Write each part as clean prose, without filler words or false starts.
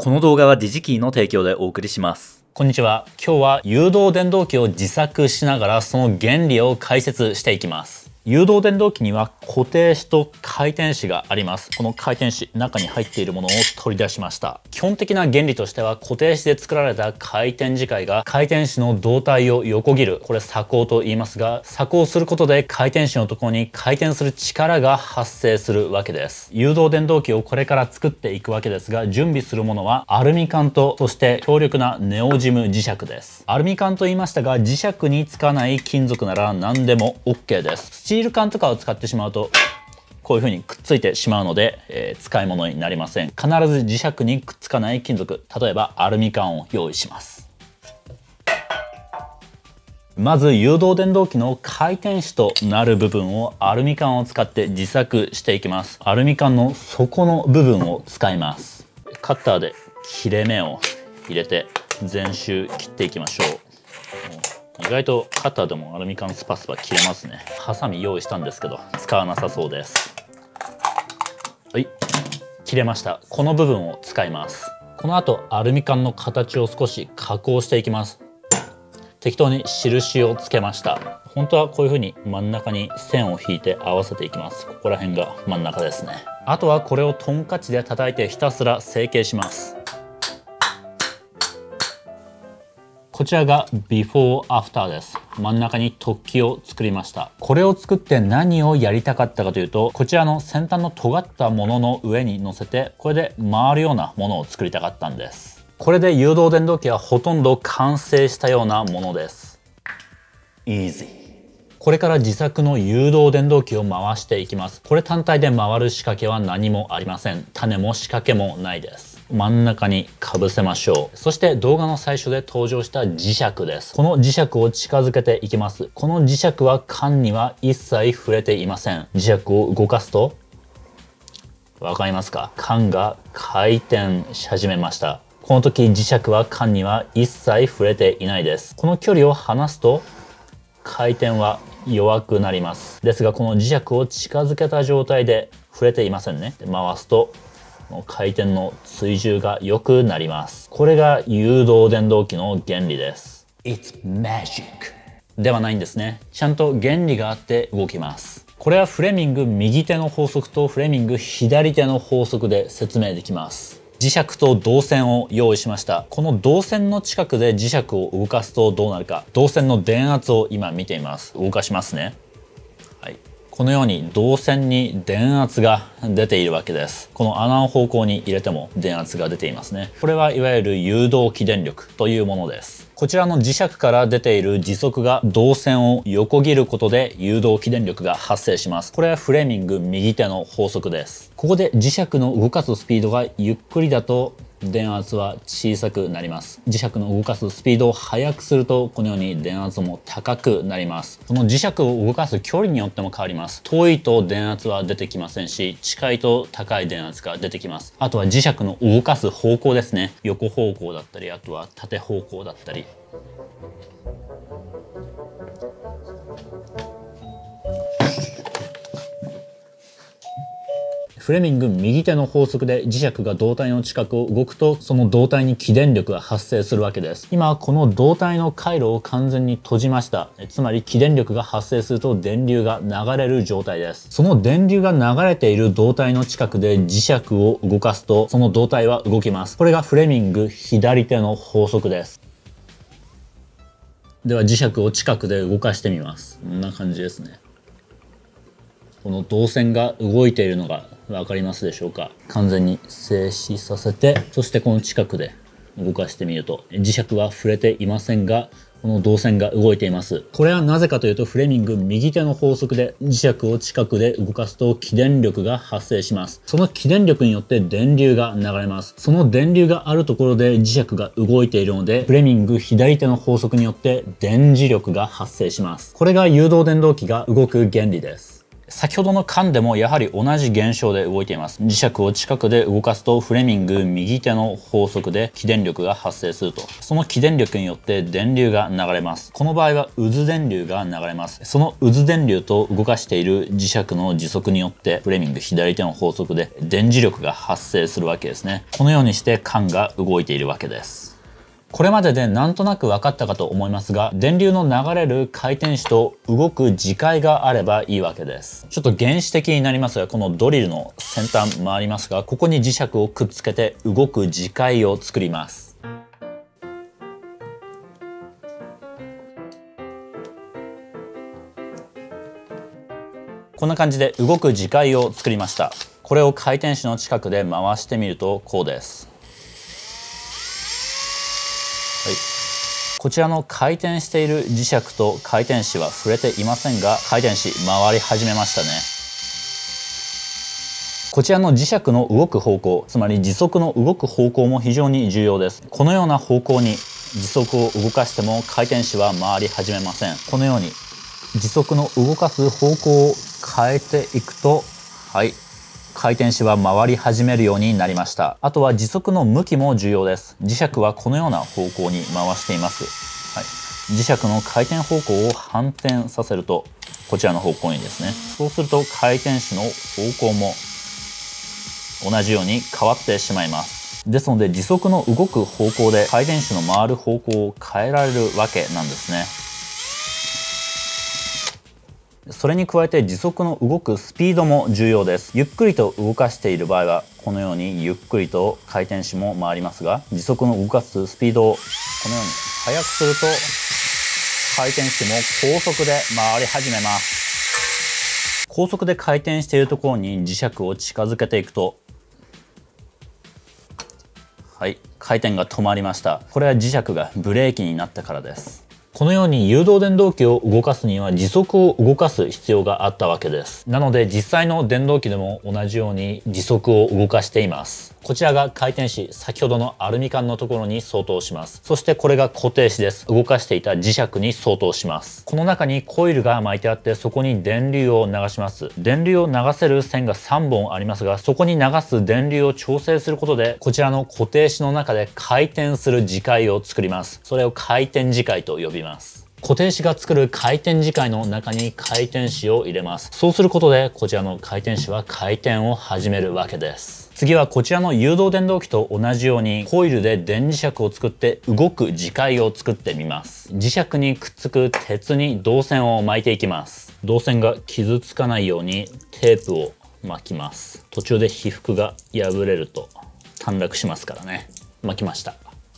この動画はディジキーの提供でお送りします。 こんにちは。今日は誘導電動機を自作しながらその原理を解説していきます。誘導電動機には固定子と回転子があります。この回転子、中に入っているものを取り出しました。基本的な原理としては固定子で作られた回転磁界が回転子の胴体を横切る。これ鎖交と言いますが、鎖交することで回転子のところに回転する力が発生するわけです。誘導電動機をこれから作っていくわけですが、準備するものはアルミ缶と、そして強力なネオジム磁石です。アルミ缶と言いましたが、磁石につかない金属なら何でも OK です。スチール缶とかを使ってしまうとこういう風にくっついてしまうので、使い物になりません。必ず磁石にくっつかない金属、例えばアルミ缶を用意します。まず誘導電動機の回転子となる部分をアルミ缶を使って自作していきます。アルミ缶の底の部分を使います。カッターで切れ目を入れて全周切っていきましょう。意外とカッターでもアルミ缶スパスパ切れますね。ハサミ用意したんですけど使わなさそうです。はい、切れました。この部分を使います。この後アルミ缶の形を少し加工していきます。適当に印をつけました。本当はこういう風に真ん中に線を引いて合わせていきます。ここら辺が真ん中ですね。あとはこれをトンカチで叩いてひたすら成形します。こちらがビフォーアフターです。真ん中に突起を作りました。これを作って何をやりたかったかというと、こちらの先端の尖ったものの上に乗せて、これで回るようなものを作りたかったんです。これで誘導電動機はほとんど完成したようなものです。Easy。これから自作の誘導電動機を回していきます。これ単体で回る仕掛けは何もありません。種も仕掛けもないです。真ん中にかぶせましょう。そして動画の最初で登場した磁石です。この磁石を近づけていきます。この磁石は缶には一切触れていません。磁石を動かすとわかりますか？缶が回転し始めました。この時磁石は缶には一切触れていないです。この距離を離すと回転は弱くなります。ですがこの磁石を近づけた状態で触れていませんね。で回すと回転の追従が良くなります。これが誘導電動機の原理です。It's magic ではないんですね。ちゃんと原理があって動きます。これはフレミング右手の法則とフレミング左手の法則で説明できます。磁石と導線を用意しました。この導線の近くで磁石を動かすとどうなるか。導線の電圧を今見ています。動かしますね。はい。このように導線に電圧が出ているわけです。この穴の方向に入れても電圧が出ていますね。これはいわゆる誘導起電力というものです。こちらの磁石から出ている磁束が導線を横切ることで誘導起電力が発生します。これはフレミング右手の法則です。ここで磁石の動かすスピードがゆっくりだと電圧は小さくなります。磁石の動かすスピードを速くするとこのように電圧も高くなります。この磁石を動かす距離によっても変わります。遠いと電圧は出てきませんし、近いと高い電圧が出てきます。あとは磁石の動かす方向ですね。横方向だったり、あとは縦方向だったり。フレミング右手の法則で磁石が導体の近くを動くと、その導体に起電力が発生するわけです。今この導体の回路を完全に閉じました。つまり起電力が発生すると電流が流れる状態です。その電流が流れている導体の近くで磁石を動かすと、その導体は動きます。これがフレミング左手の法則です。では磁石を近くで動かしてみます。こんな感じですね。この導線が動いているのが分かりますでしょうか？完全に静止させて、そしてこの近くで動かしてみると磁石は触れていませんが、この導線が動いています。これはなぜかというと、フレミング右手の法則で磁石を近くで動かすと起電力が発生します。その起電力によって電流が流れます。その電流があるところで磁石が動いているので、フレミング左手の法則によって電磁力が発生します。これが誘導電動機が動く原理です。 先ほどの缶でもやはり同じ現象で動いています。磁石を近くで動かすとフレミング右手の法則で起電力が発生すると。その起電力によって電流が流れます。この場合は渦電流が流れます。その渦電流と動かしている磁石の磁速によってフレミング左手の法則で電磁力が発生するわけですね。このようにして缶が動いているわけです。これまででなんとなく分かったかと思いますが、電流の流れる回転子と動く磁界があればいいわけです。ちょっと原始的になりますが、このドリルの先端回りますが、ここに磁石をくっつけて動く磁界を作ります。こんな感じで動く磁界を作りました。これを回転子の近くで回してみるとこうです。はい、こちらの回転している磁石と回転子は触れていませんが、回転子回り始めましたね。こちらの磁石の動く方向、つまり時速の動く方向も非常に重要です。このような方向に時速を動かしても回転子は回り始めません。このように時速の動かす方向を変えていくと、はい、回転子は回り始めるようになりました。あとは時速の向きも重要です。磁石はこのような方向に回しています。はい、磁石の回転方向を反転させるとこちらの方向にですね。そうすると回転子の方向も同じように変わってしまいます。ですので時速の動く方向で回転子の回る方向を変えられるわけなんですね。それに加えて時速の動くスピードも重要です。ゆっくりと動かしている場合はこのようにゆっくりと回転子も回りますが、時速の動かすスピードをこのように速くすると回転子も高速で回り始めます。高速で回転しているところに磁石を近づけていくと、はい、回転が止まりました。これは磁石がブレーキになったからです。このように誘導電動機を動かすには時速を動かす必要があったわけです。なので実際の電動機でも同じように時速を動かしています。こちらが回転子、先ほどのアルミ缶のところに相当します。そしてこれが固定子です。動かしていた磁石に相当します。この中にコイルが巻いてあって、そこに電流を流します。電流を流せる線が3本ありますが、そこに流す電流を調整することでこちらの固定子の中で回転する磁界を作ります。それを回転磁界と呼びます。固定子が作る回転磁界の中に回転子を入れます。そうすることでこちらの回転子は回転を始めるわけです。次はこちらの誘導電動機と同じようにコイルで電磁石を作って動く磁界を作ってみます。磁石にくっつく鉄に導線を巻いていきます。導線が傷つかないようにテープを巻きます。途中で被覆が破れると短絡しますからね。巻きました。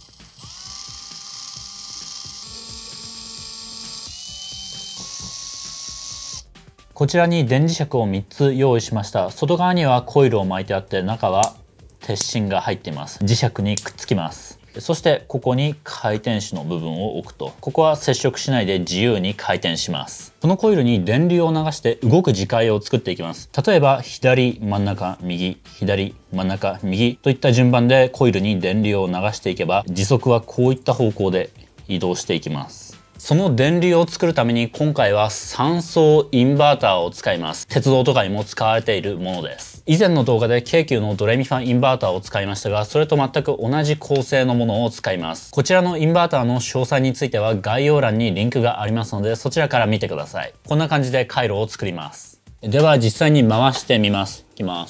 こちらに電磁石を3つ用意しました。外側にはコイルを巻いてあって、中は鉄芯が入っています。磁石にくっつきます。そしてここに回転子の部分を置くと、ここは接触しないで自由に回転します。このコイルに電流を流して動く磁界を作っていきます。例えば左真ん中右、左真ん中右といった順番でコイルに電流を流していけば、時速はこういった方向で移動していきます。その電流を作るために今回は3層インバーターを使います。鉄道とかにも使われているものです。以前の動画で京急のドレミファインバーターを使いましたが、それと全く同じ構成のものを使います。こちらのインバーターの詳細については概要欄にリンクがありますので、そちらから見てください。こんな感じで回路を作ります。では実際に回してみます。いきます。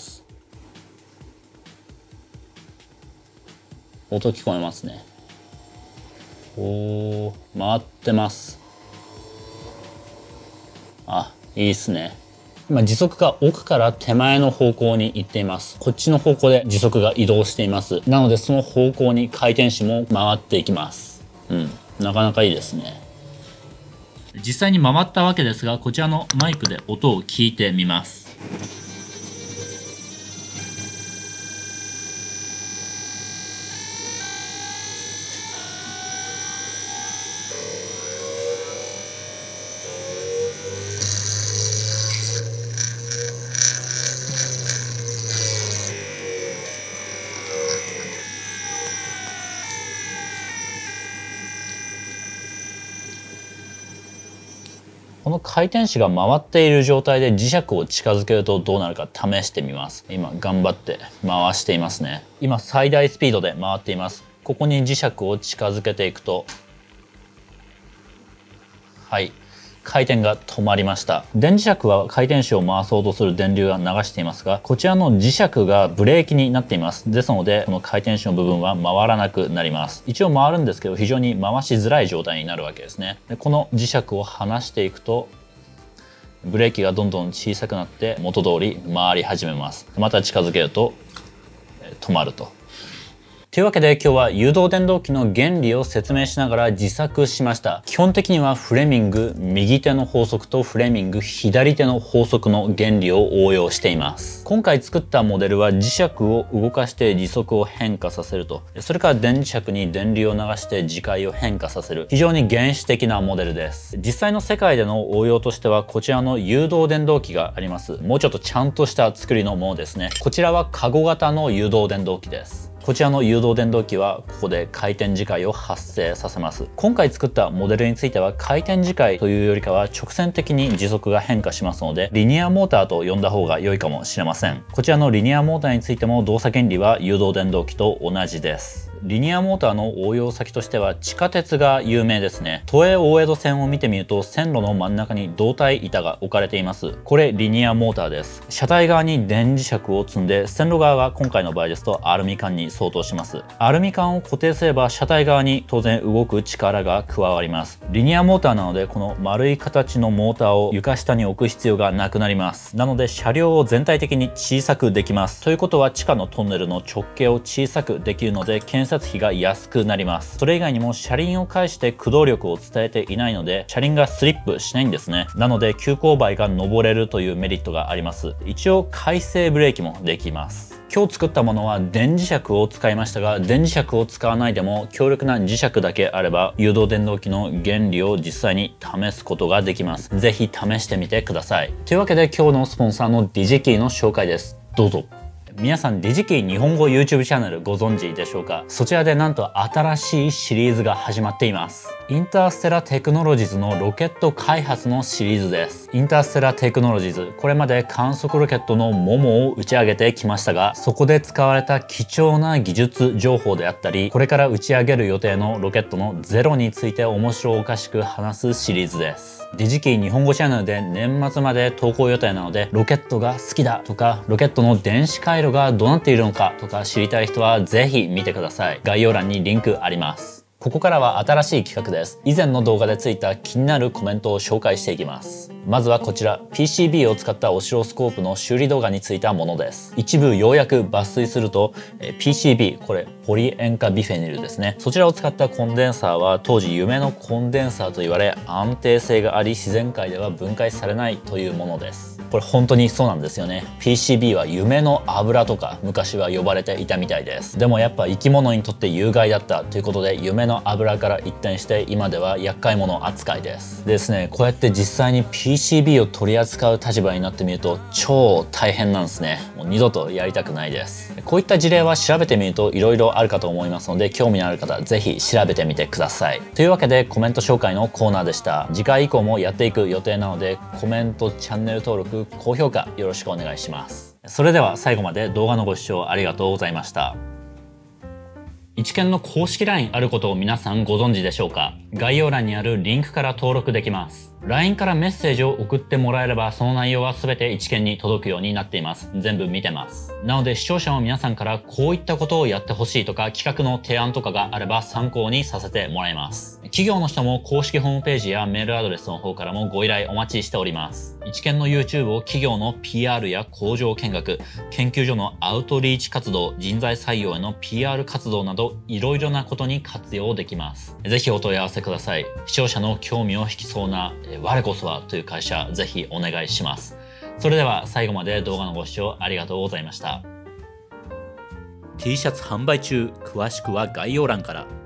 音聞こえますね。おー、回ってます。あ、いいっすね。今時速が奥から手前の方向に行っています。こっちの方向で時速が移動しています。なのでその方向に回転子も回っていきます。なかなかいいですね。実際に回ったわけですが、こちらのマイクで音を聞いてみます。 この回転子が回っている状態で磁石を近づけるとどうなるか試してみます。今頑張って回していますね。今最大スピードで回っています。ここに磁石を近づけていくと、はい、回転が止まりました。電磁石は回転子を回そうとする電流が流していますが、こちらの磁石がブレーキになっています。ですので、この回転子の部分は回らなくなります。一応回るんですけど、非常に回しづらい状態になるわけですね。でこの磁石を離していくと、ブレーキがどんどん小さくなって元通り回り始めます。また近づけると止まると。というわけで今日は誘導電動機の原理を説明しながら自作しました。基本的にはフレミング右手の法則とフレミング左手の法則の原理を応用しています。今回作ったモデルは磁石を動かして時速を変化させると、それから電磁石に電流を流して磁界を変化させる、非常に原始的なモデルです。実際の世界での応用としてはこちらの誘導電動機があります。もうちょっとちゃんとした作りのものですね。こちらはカゴ型の誘導電動機です。こちらの誘導電動機はここで回転磁界を発生させます。今回作ったモデルについては回転磁界というよりかは直線的に時速が変化しますので、リニアモーターと呼んだ方が良いかもしれません。こちらのリニアモーターについても動作原理は誘導電動機と同じです。リニアモーターの応用先としては地下鉄が有名ですね。都営大江戸線を見てみると線路の真ん中に導体板が置かれています。これリニアモーターです。車体側に電磁石を積んで、線路側が今回の場合ですとアルミ管に相当します。アルミ管を固定すれば車体側に当然動く力が加わります。リニアモーターなのでこの丸い形のモーターを床下に置く必要がなくなります。なので車両を全体的に小さくできます。ということは地下のトンネルの直径を小さくできるので建設費が安くなります。それ以外にも車輪を介して駆動力を伝えていないので車輪がスリップしないんですね。なので急勾配が登れるというメリットがあります。一応回生ブレーキもできます。今日作ったものは電磁石を使いましたが、電磁石を使わないでも強力な磁石だけあれば誘導電動機の原理を実際に試すことができます。ぜひ試してみてください。というわけで今日のスポンサーのディジキーの紹介です。どうぞ。皆さんディジキー日本語 YouTube チャンネルご存知でしょうか？そちらでなんと新しいシリーズが始まっています。インターステラテクノロジーズのロケット開発のシリーズです。インターステラテクノロジーズ、これまで観測ロケットのモモを打ち上げてきましたが、そこで使われた貴重な技術情報であったり、これから打ち上げる予定のロケットのゼロについて面白おかしく話すシリーズです。ディジキー日本語チャンネルで年末まで投稿予定なので、ロケットが好きだとか、ロケットの電子回路がどうなっているのかとか知りたい人はぜひ見てください。概要欄にリンクあります。ここからは新しい企画です。以前の動画でついた気になるコメントを紹介していきます。まずはこちら PCB を使ったオシロスコープの修理動画についたものです。一部ようやく抜粋すると PCB、これポリ塩化ビフェニルですね。そちらを使ったコンデンサーは当時夢のコンデンサーと言われ、安定性があり自然界では分解されないというものです。これ本当にそうなんですよね。 PCB は夢の油とか昔は呼ばれていたみたいです。でもやっぱ生き物にとって有害だったということで夢の油から一転して今では厄介者扱いですね。こうやって実際に PCB を取り扱う立場になってみると超大変なんですね。もう二度とやりたくないです。こういった事例は調べてみると色々あるかと思いますので、興味のある方ぜひ調べてみてください。というわけでコメント紹介のコーナーでした。次回以降もやっていく予定なので、コメント、チャンネル登録、高評価よろしくお願いします。それでは最後まで動画のご視聴ありがとうございました。一見の公式 LINE あることを皆さんご存知でしょうか？概要欄にあるリンクから登録できます。LINE からメッセージを送ってもらえればその内容は全て一見に届くようになっています。全部見てます。なので視聴者の皆さんからこういったことをやってほしいとか企画の提案とかがあれば参考にさせてもらいます。企業の人も公式ホームページやメールアドレスの方からもご依頼お待ちしております。一見の YouTube を企業の PR や工場見学、研究所のアウトリーチ活動、人材採用への PR 活動などいろいろなことに活用できます。ぜひお問い合わせください。視聴者の興味を引きそうな我こそはという会社、ぜひお願いします。それでは最後まで動画のご視聴ありがとうございました。 T シャツ販売中。詳しくは概要欄から。